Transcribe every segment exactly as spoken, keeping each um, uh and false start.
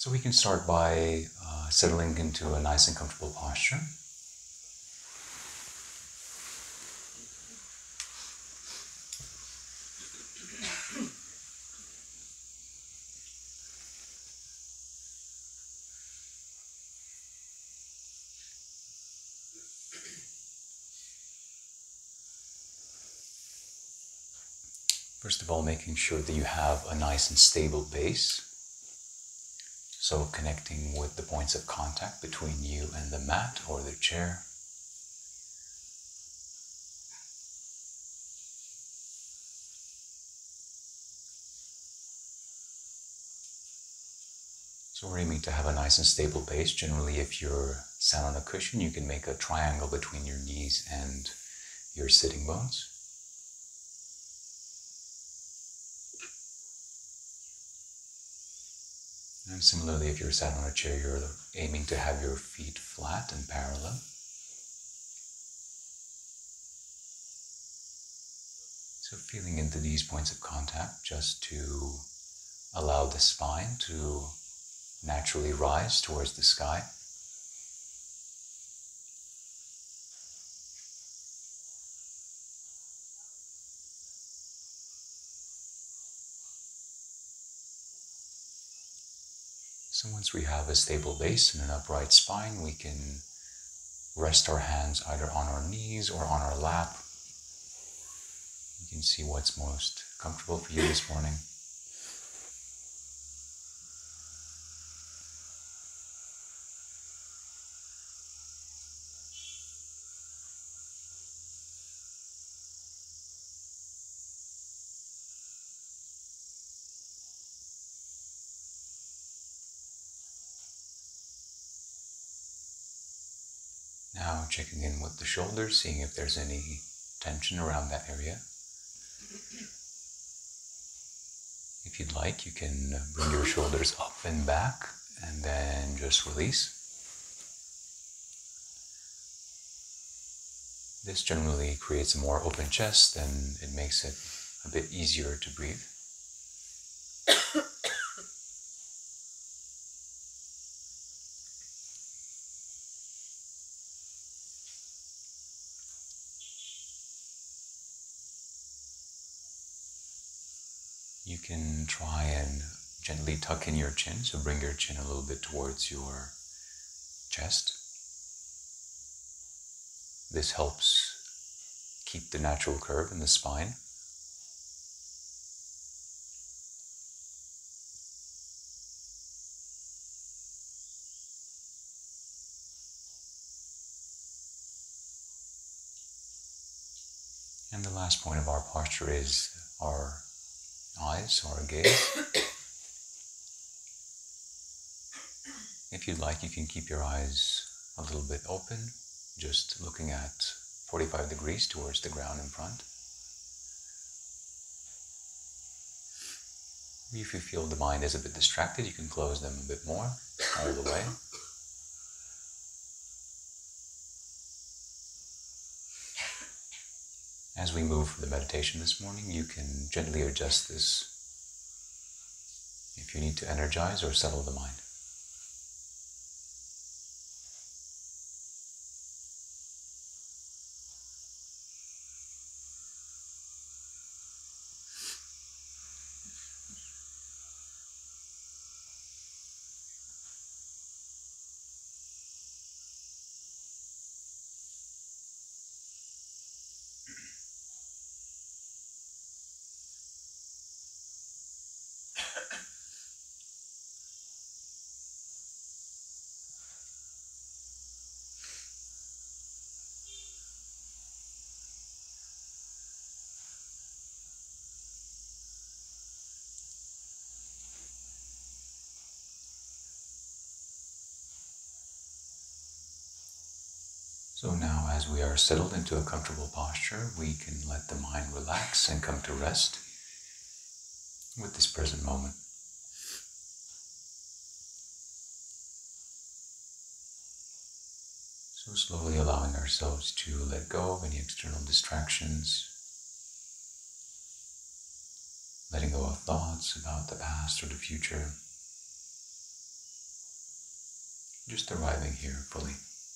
So we can start by uh, settling into a nice and comfortable posture. First of all, making sure that you have a nice and stable base. So connecting with the points of contact between you and the mat or the chair. So we're aiming to have a nice and stable base. Generally, if you're sat on a cushion, you can make a triangle between your knees and your sitting bones. And similarly, if you're sat on a chair, you're aiming to have your feet flat and parallel. So feeling into these points of contact just to allow the spine to naturally rise towards the sky. So once we have a stable base and an upright spine, we can rest our hands either on our knees or on our lap. You can see what's most comfortable for you this morning. Now checking in with the shoulders, seeing if there's any tension around that area. If you'd like, you can bring your shoulders up and back and then just release. This generally creates a more open chest and it makes it a bit easier to breathe. You can try and gently tuck in your chin, so bring your chin a little bit towards your chest. This helps keep the natural curve in the spine. And the last point of our posture is our eyes or our gaze. If you'd like, you can keep your eyes a little bit open, just looking at forty-five degrees towards the ground in front. If you feel the mind is a bit distracted, you can close them a bit more, all the way. As we move for the meditation this morning, you can gently adjust this if you need to energize or settle the mind. So now, as we are settled into a comfortable posture, we can let the mind relax and come to rest with this present moment. So slowly allowing ourselves to let go of any external distractions, letting go of thoughts about the past or the future. Just arriving here fully.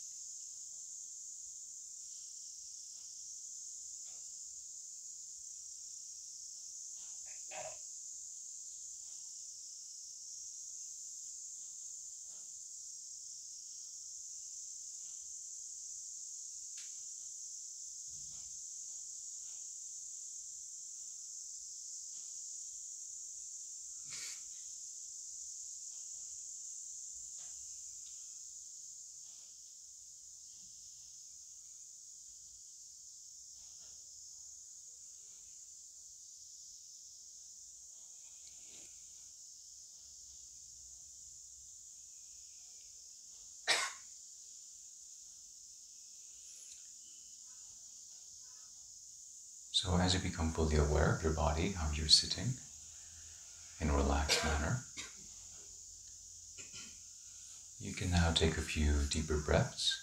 So as you become fully aware of your body, how you're sitting in a relaxed manner, you can now take a few deeper breaths,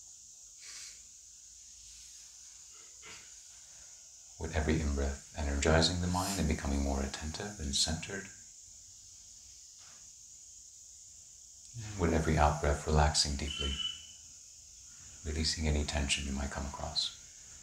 with every in-breath energizing the mind and becoming more attentive and centered, and with every out-breath relaxing deeply, releasing any tension you might come across.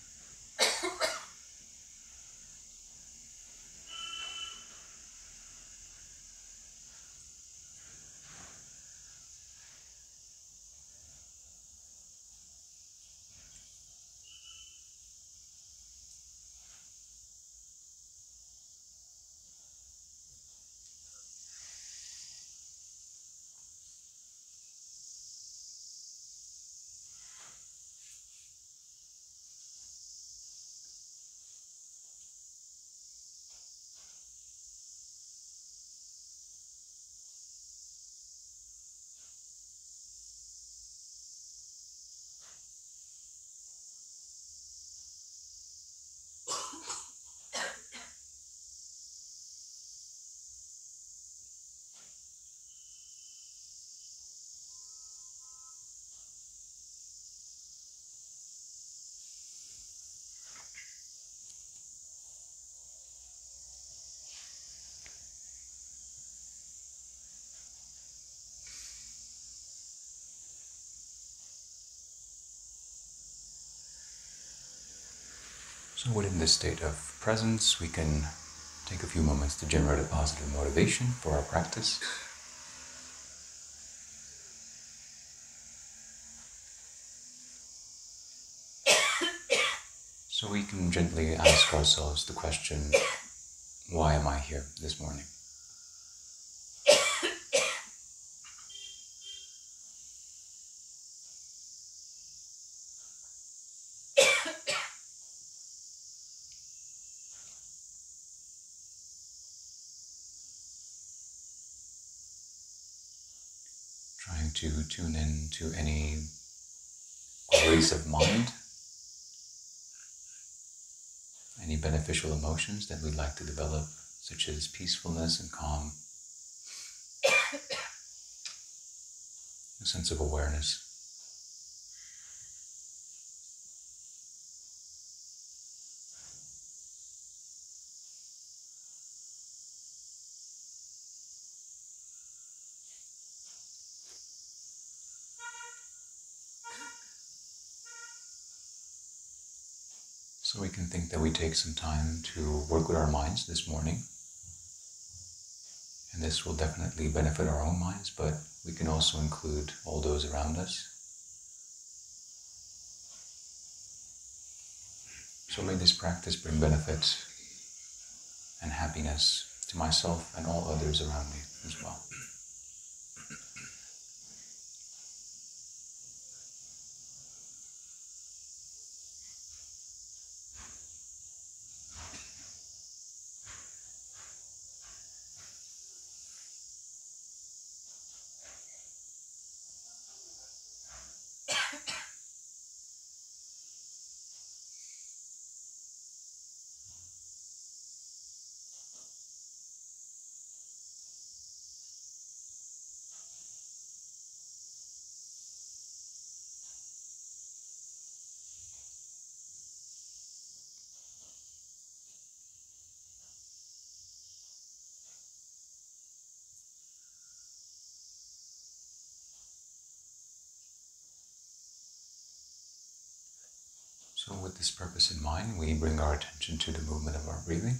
So within this state of presence, we can take a few moments to generate a positive motivation for our practice. So we can gently ask ourselves the question, why am I here this morning? Trying to tune in to any qualities of mind, any beneficial emotions that we'd like to develop, such as peacefulness and calm, a sense of awareness. So we can think that we take some time to work with our minds this morning. And this will definitely benefit our own minds, but we can also include all those around us. So may this practice bring benefit and happiness to myself and all others around me as well. So with this purpose in mind, we bring our attention to the movement of our breathing.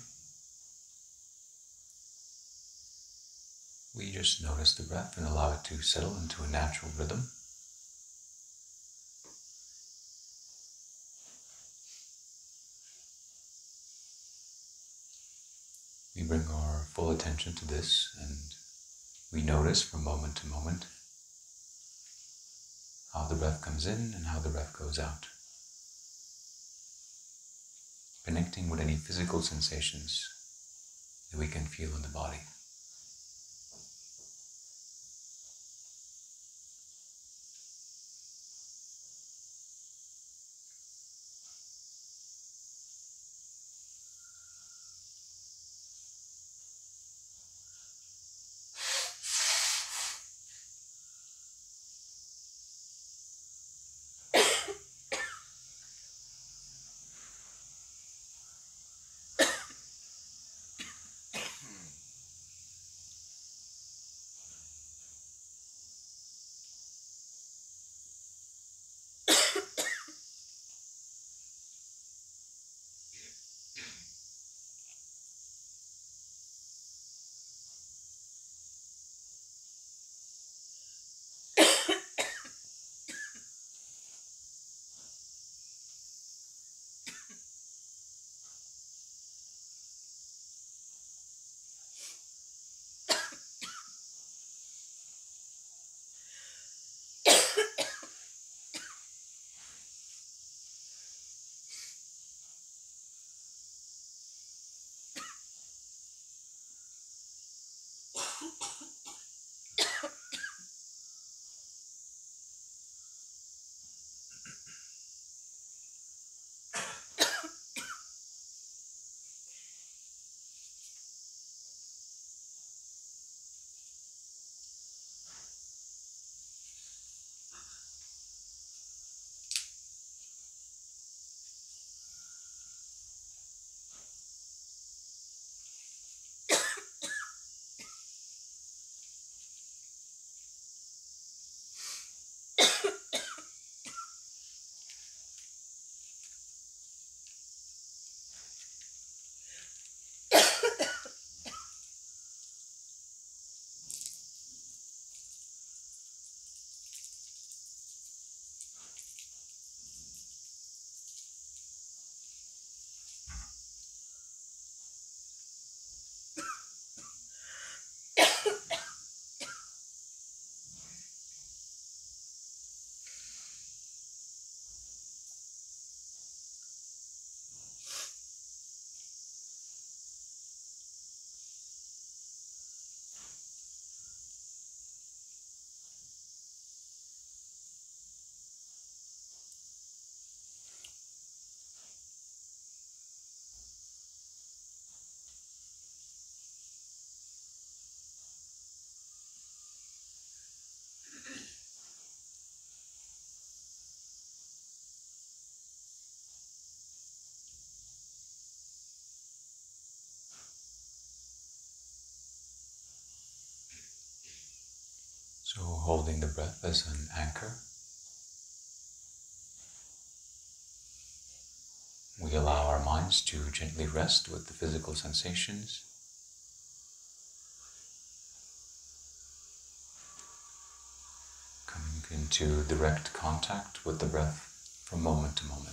We just notice the breath and allow it to settle into a natural rhythm. We bring our full attention to this and we notice from moment to moment how the breath comes in and how the breath goes out. Connecting with any physical sensations that we can feel in the body. So holding the breath as an anchor, we allow our minds to gently rest with the physical sensations. Coming into direct contact with the breath from moment to moment.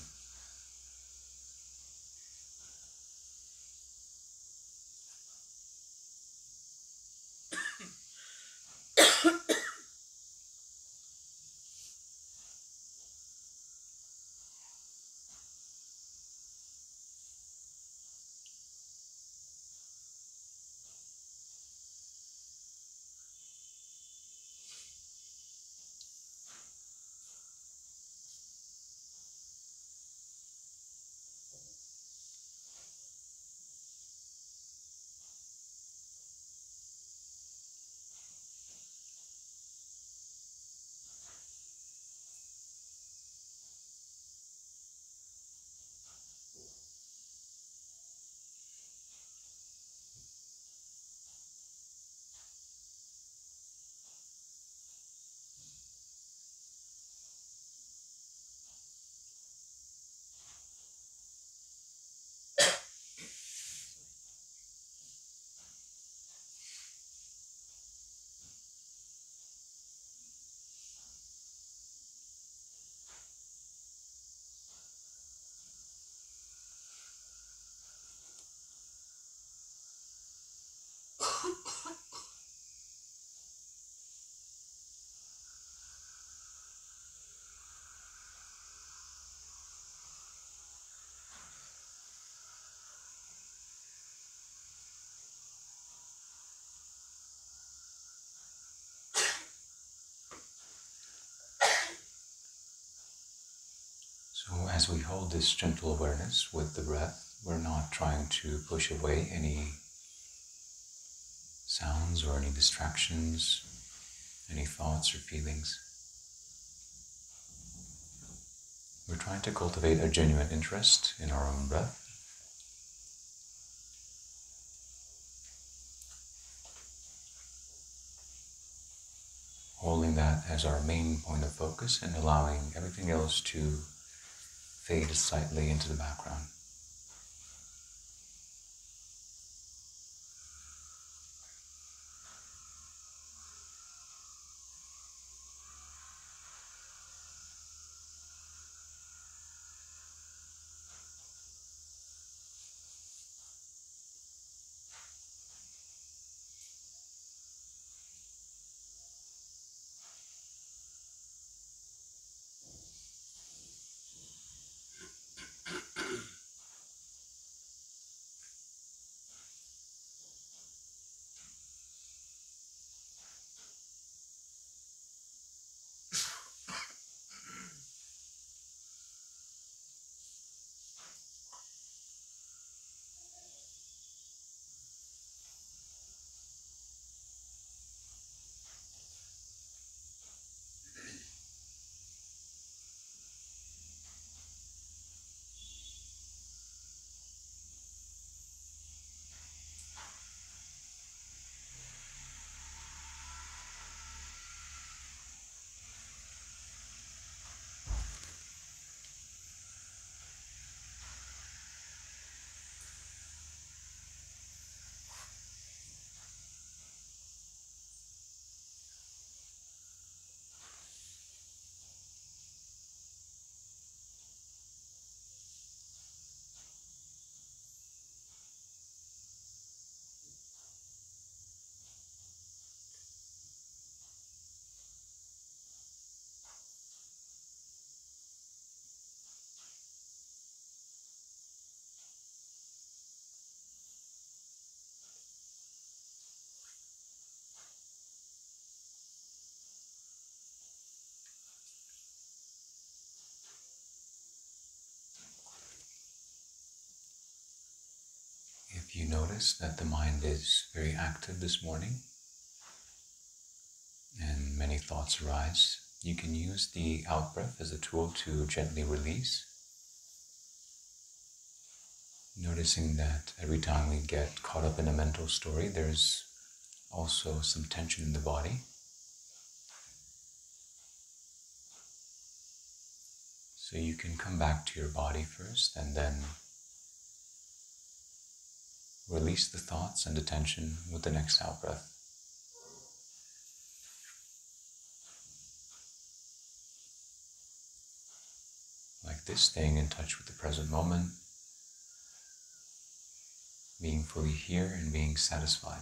as we hold this gentle awareness with the breath, we're not trying to push away any sounds or any distractions, any thoughts or feelings. We're trying to cultivate a genuine interest in our own breath. Holding that as our main point of focus and allowing everything else to fade slightly into the background. If you notice that the mind is very active this morning and many thoughts arise, you can use the out-breath as a tool to gently release. Noticing that every time we get caught up in a mental story, there's also some tension in the body. So you can come back to your body first and then release the thoughts and the tension with the next out-breath. Like this, staying in touch with the present moment, being fully here and being satisfied.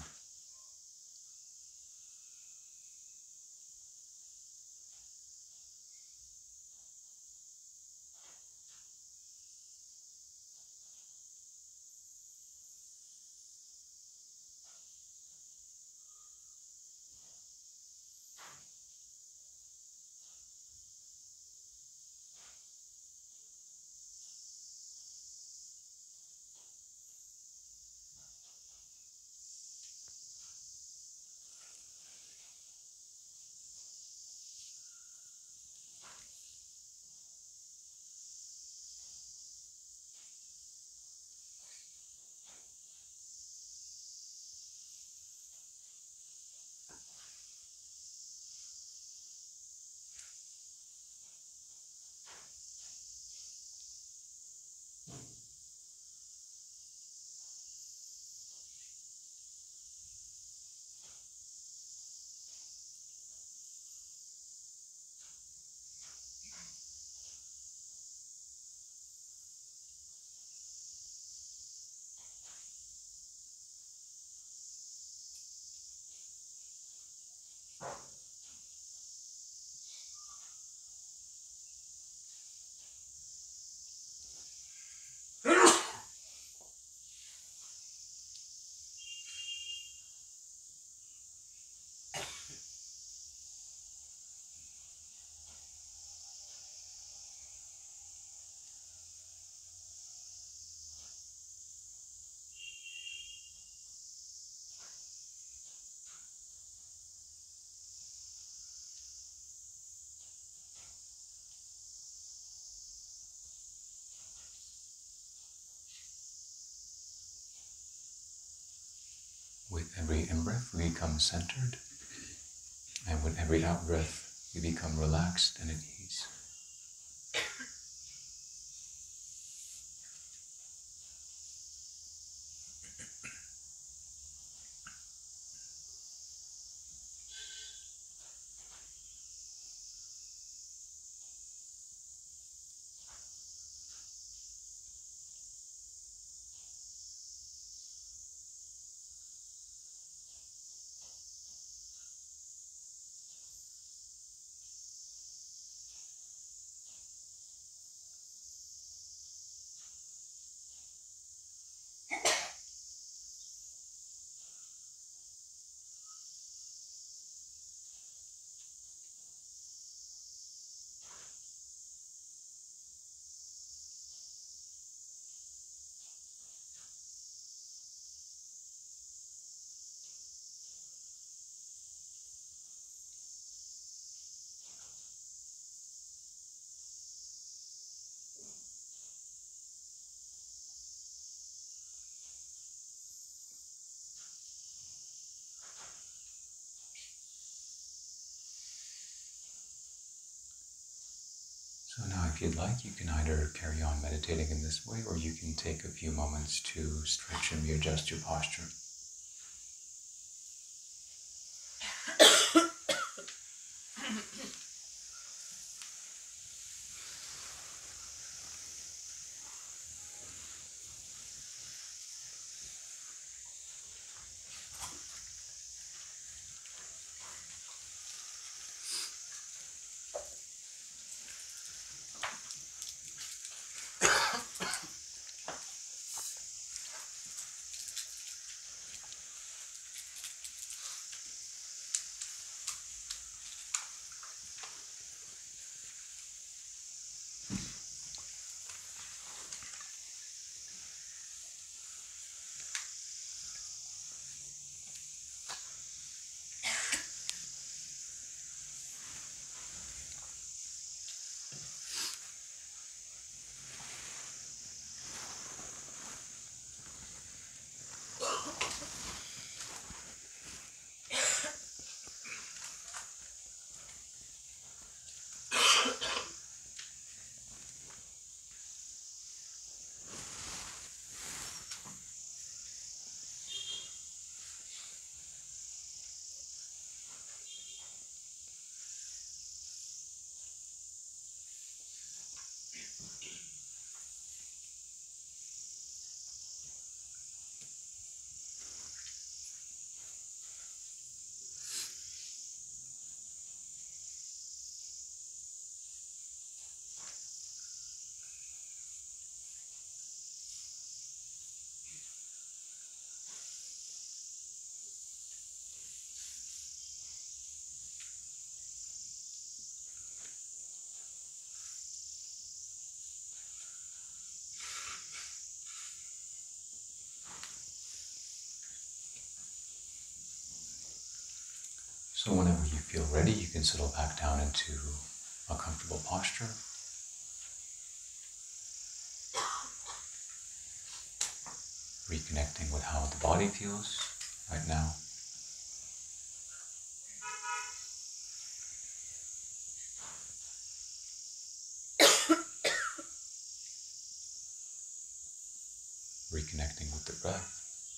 breath, we become centered. And with every out breath, we become relaxed and at ease. So now if you'd like, you can either carry on meditating in this way, or you can take a few moments to stretch and readjust your posture. So whenever you feel ready, you can settle back down into a comfortable posture. Reconnecting with how the body feels right now. Reconnecting with the breath.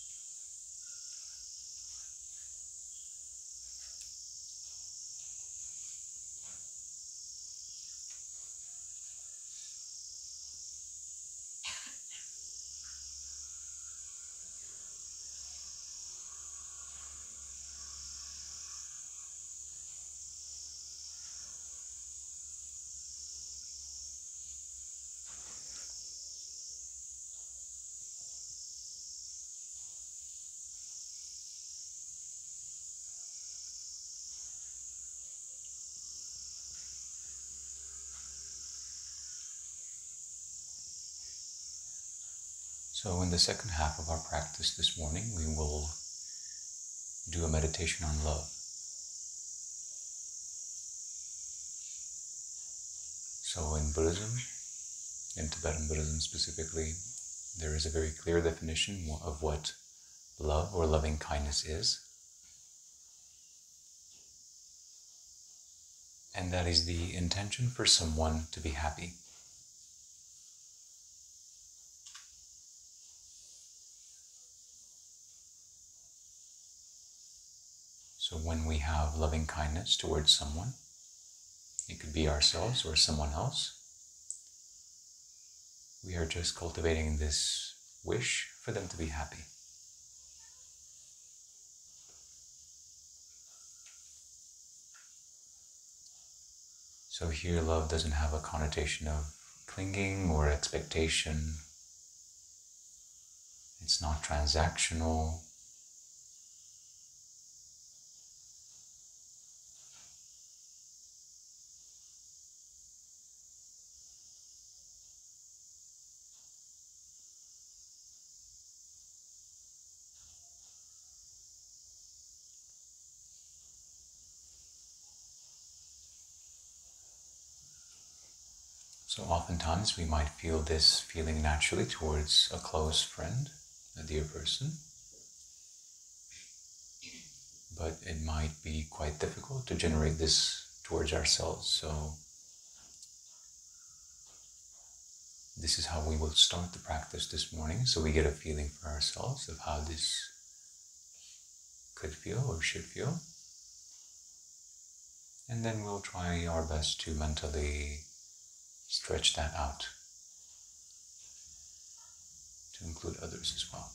So in the second half of our practice this morning, we will do a meditation on love. So in Buddhism, in Tibetan Buddhism specifically, there is a very clear definition of what love or loving kindness is. and that is the intention for someone to be happy. So when we have loving kindness towards someone, it could be ourselves or someone else, we are just cultivating this wish for them to be happy. So here love doesn't have a connotation of clinging or expectation. It's not transactional. So oftentimes we might feel this feeling naturally towards a close friend, a dear person, but it might be quite difficult to generate this towards ourselves. So this is how we will start the practice this morning, so we get a feeling for ourselves of how this could feel or should feel. And then we'll try our best to mentally stretch that out to include others as well.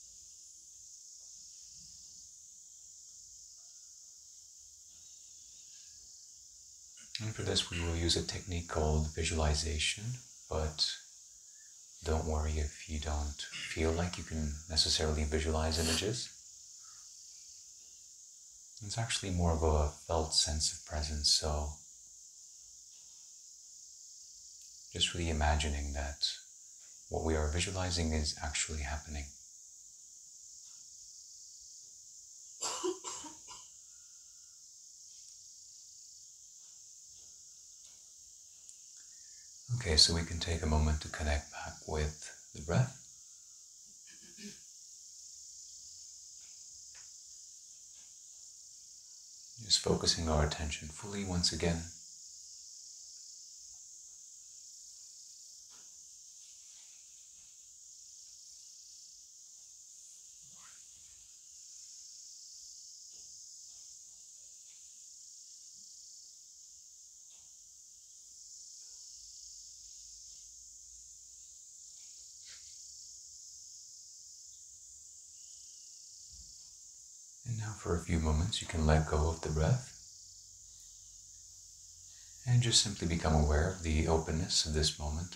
And for this we will use a technique called visualization, but don't worry if you don't feel like you can necessarily visualize images. It's actually more of a felt sense of presence, so just really imagining that what we are visualizing is actually happening. Okay, so we can take a moment to connect back with the breath. Just focusing our attention fully once again. And now for a few moments you can let go of the breath and just simply become aware of the openness of this moment.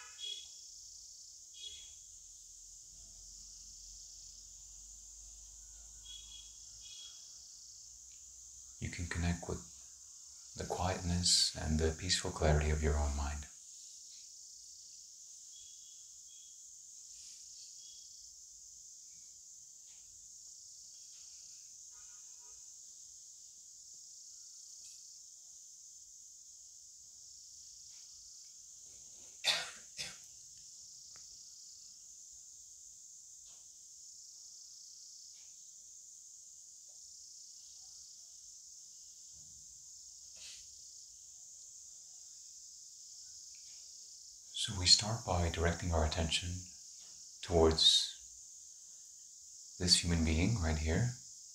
You can connect with the quietness and the peaceful clarity of your own mind. So we start by directing our attention towards this human being right here,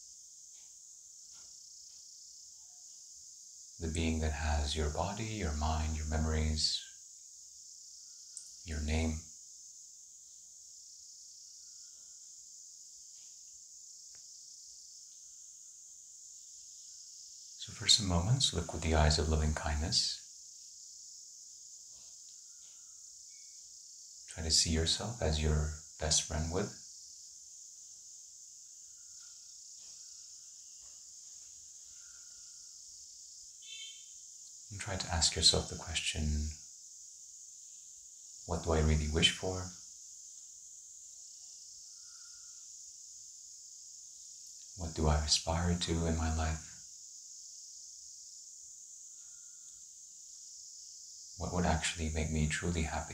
the being that has your body, your mind, your memories, your name. So for some moments, look with the eyes of loving kindness. Try to see yourself as your best friend with. And try to ask yourself the question, what do I really wish for? What do I aspire to in my life? What would actually make me truly happy?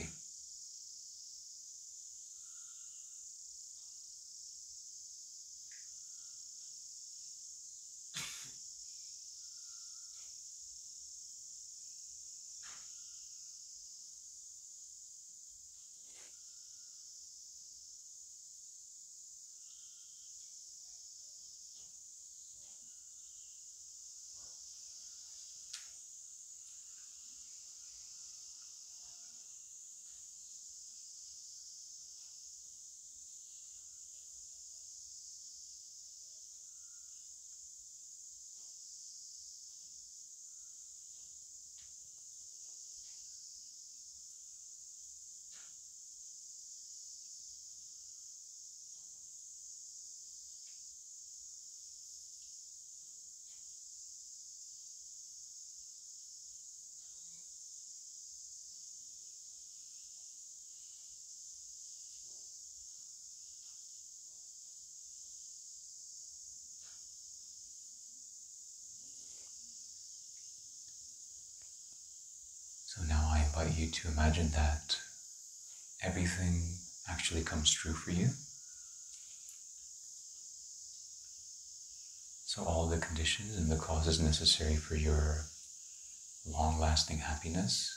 So now I invite you to imagine that everything actually comes true for you. So all the conditions and the causes necessary for your long-lasting happiness,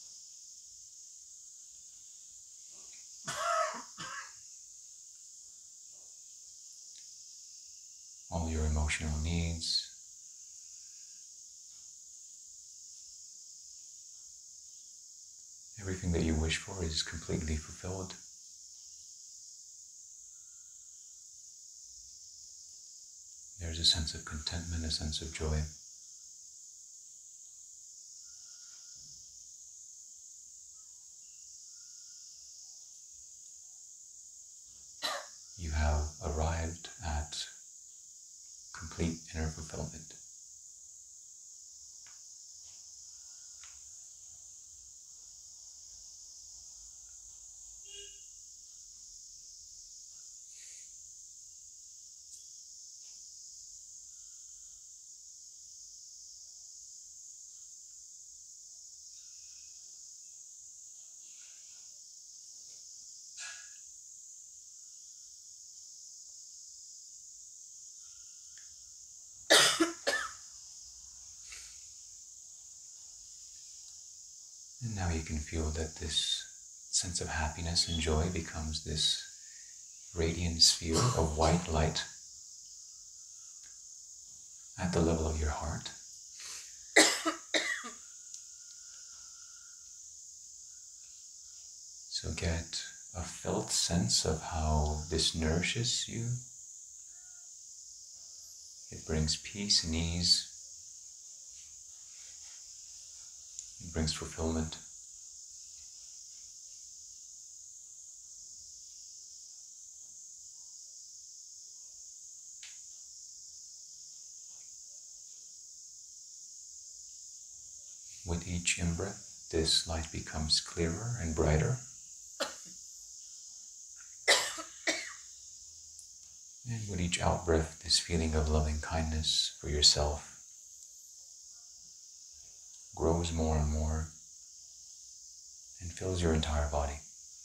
all your emotional needs, everything that you wish for is completely fulfilled. There's a sense of contentment, a sense of joy. You have arrived at complete inner fulfillment. And now you can feel that this sense of happiness and joy becomes this radiant sphere of white light at the level of your heart. So get a felt sense of how this nourishes you. It brings peace and ease. It brings fulfillment. With each in-breath, this light becomes clearer and brighter. And with each out-breath, this feeling of loving kindness for yourself grows more and more and fills your entire body.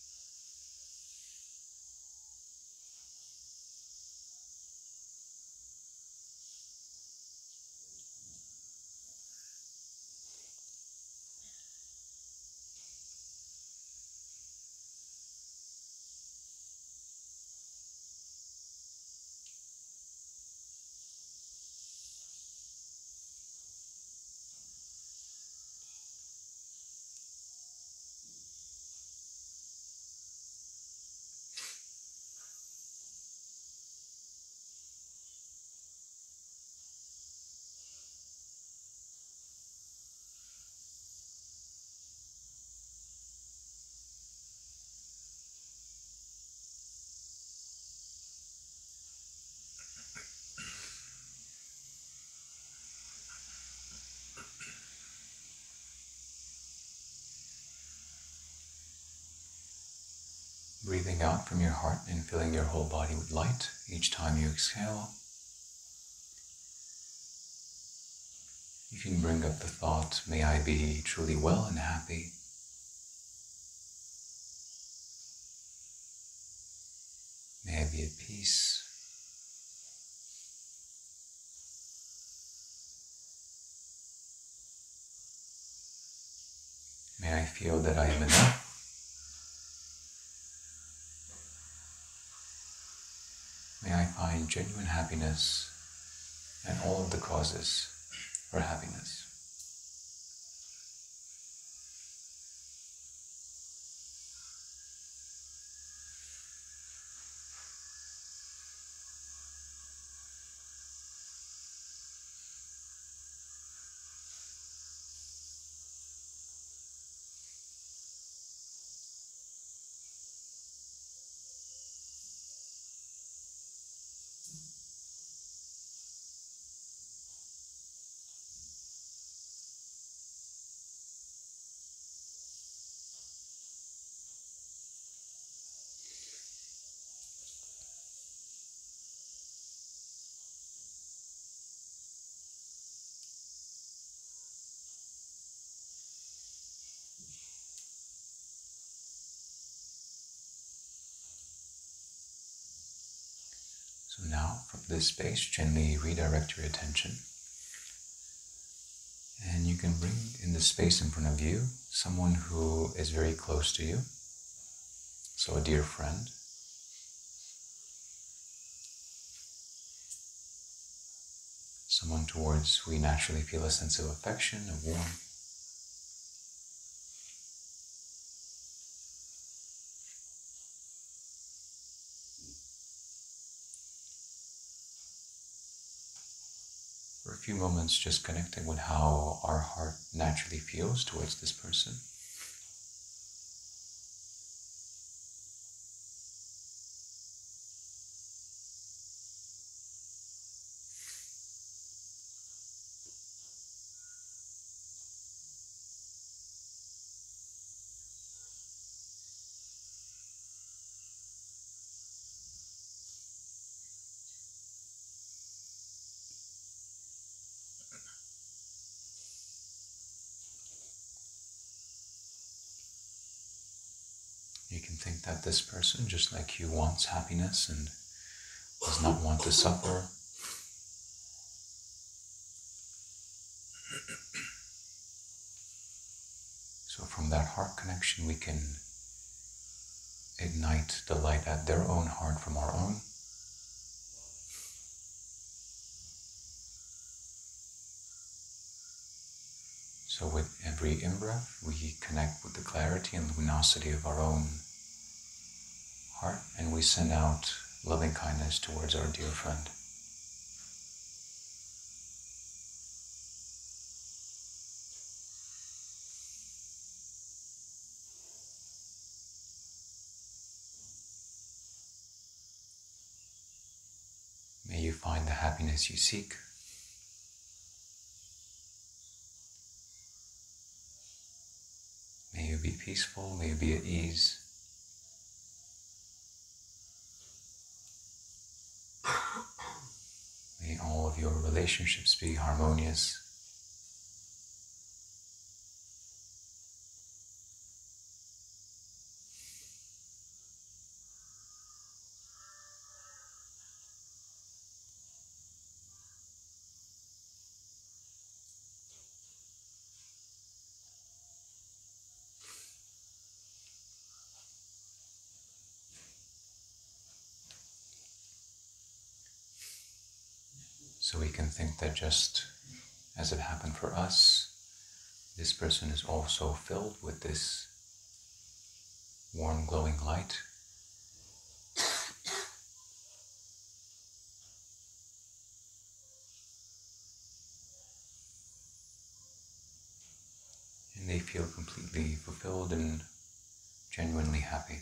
Breathing out from your heart and filling your whole body with light each time you exhale. You can bring up the thought, may I be truly well and happy. May I be at peace. May I feel that I am enough. May I find genuine happiness and all of the causes for happiness. this space, gently redirect your attention. And you can bring in the space in front of you someone who is very close to you. So a dear friend. Someone towards we naturally feel a sense of affection, of warmth. For a few moments, just connecting with how our heart naturally feels towards this person. You can think that this person, just like you, wants happiness and does not want to suffer. So from that heart connection, we can ignite the light at their own heart from our own. So with every in-breath, we connect with the clarity and luminosity of our own heart, and we send out loving kindness towards our dear friend. May you find the happiness you seek. May you be peaceful, may you be at ease. May all of your relationships be harmonious. So we can think that just as it happened for us, this person is also filled with this warm, glowing light. And they feel completely fulfilled and genuinely happy.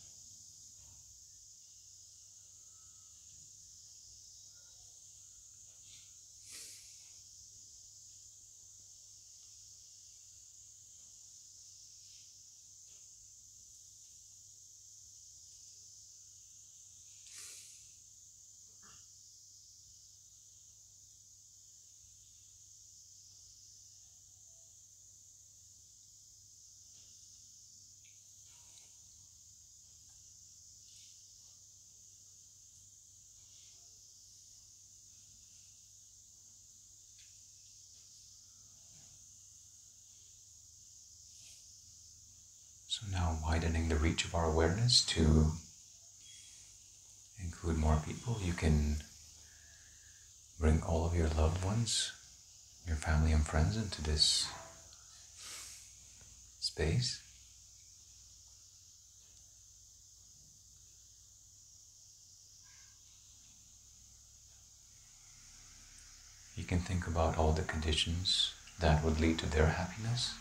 So now widening the reach of our awareness to include more people, you can bring all of your loved ones, your family and friends into this space. You can think about all the conditions that would lead to their happiness.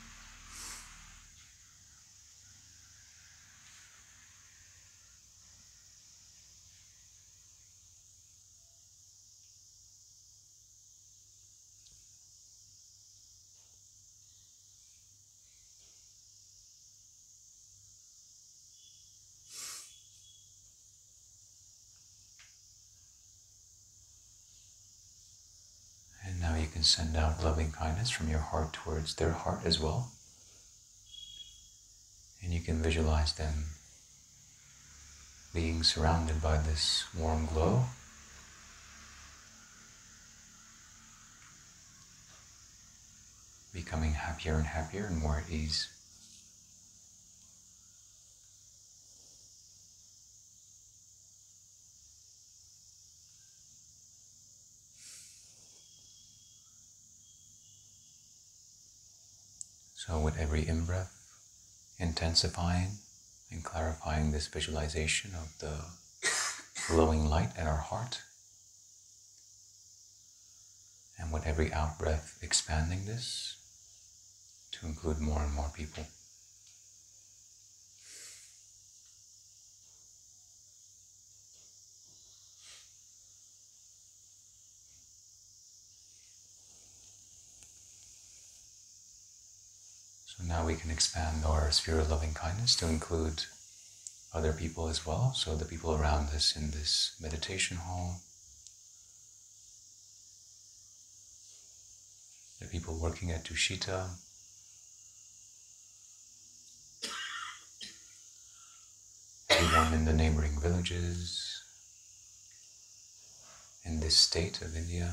And now you can send out loving kindness from your heart towards their heart as well. And you can visualize them being surrounded by this warm glow. becoming happier and happier and more at ease. So with every in-breath, intensifying and clarifying this visualization of the glowing light at our heart, and with every out-breath, expanding this to include more and more people. So now we can expand our sphere of loving kindness to include other people as well, so the people around us in this meditation hall, the people working at Tushita, everyone in the neighboring villages, in this state of India,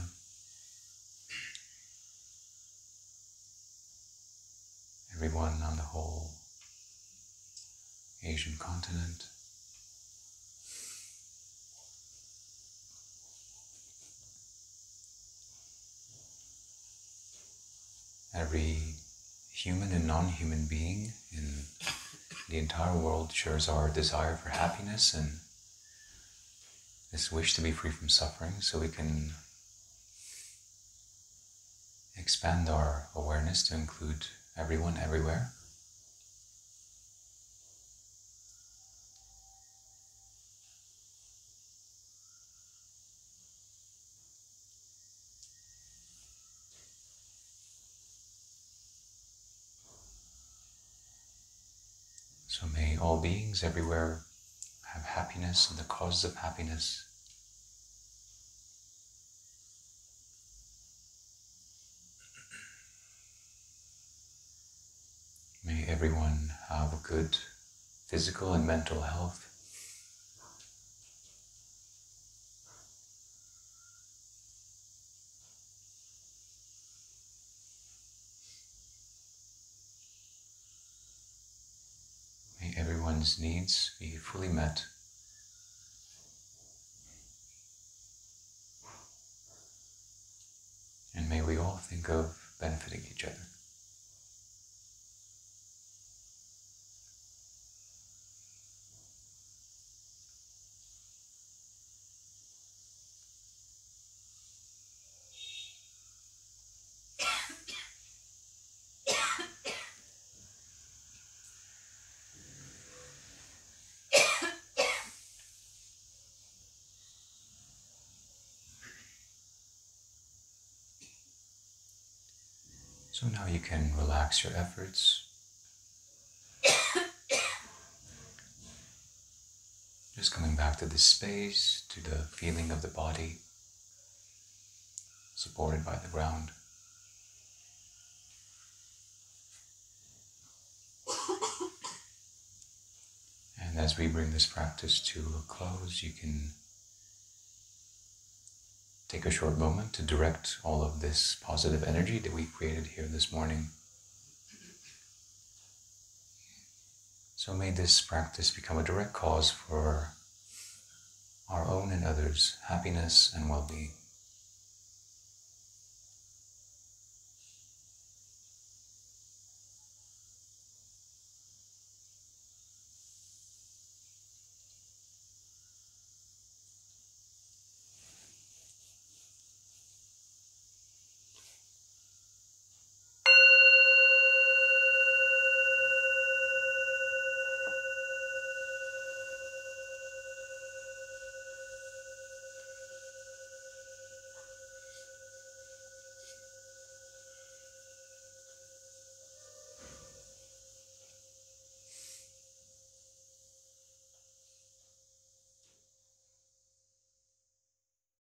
everyone on the whole Asian continent. Every human and non-human being in the entire world shares our desire for happiness and this wish to be free from suffering, so we can expand our awareness to include everyone everywhere. So may all beings everywhere have happiness and the causes of happiness. May everyone have a good physical and mental health. May everyone's needs be fully met. And may we all think of benefiting each other. So now you can relax your efforts. Just coming back to this space, to the feeling of the body supported by the ground. And as we bring this practice to a close, you can take a short moment to direct all of this positive energy that we created here this morning. So may this practice become a direct cause for our own and others' happiness and well-being.